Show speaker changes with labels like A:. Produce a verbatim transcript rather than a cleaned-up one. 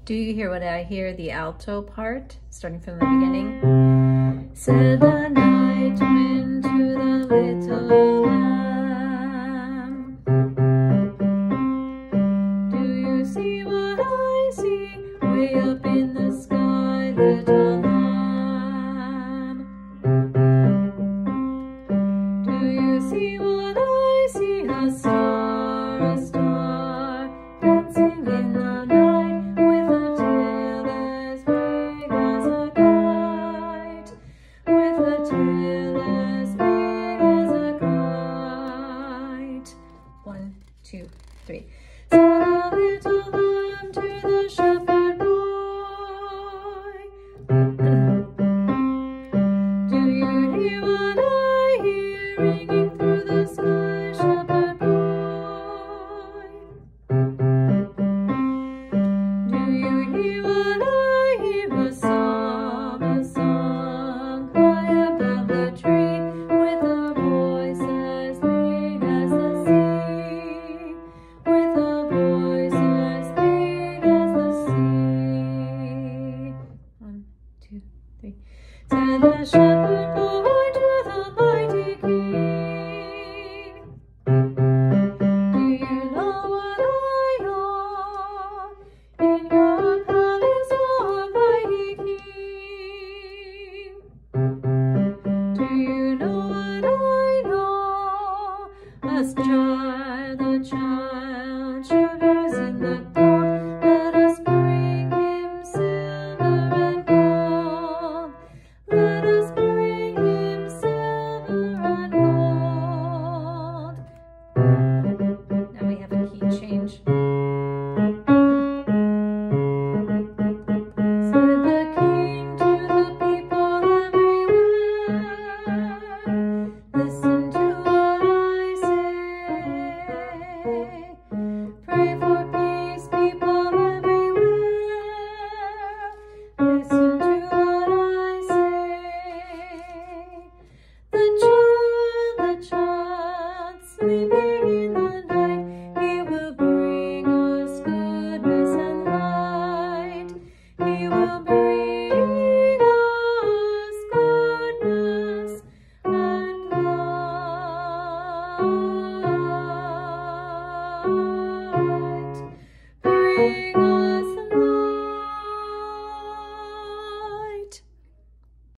A: Do you hear what I hear? The alto part, starting from the beginning. Said the night wind to the little lamb, do you see what I see way up in the sky?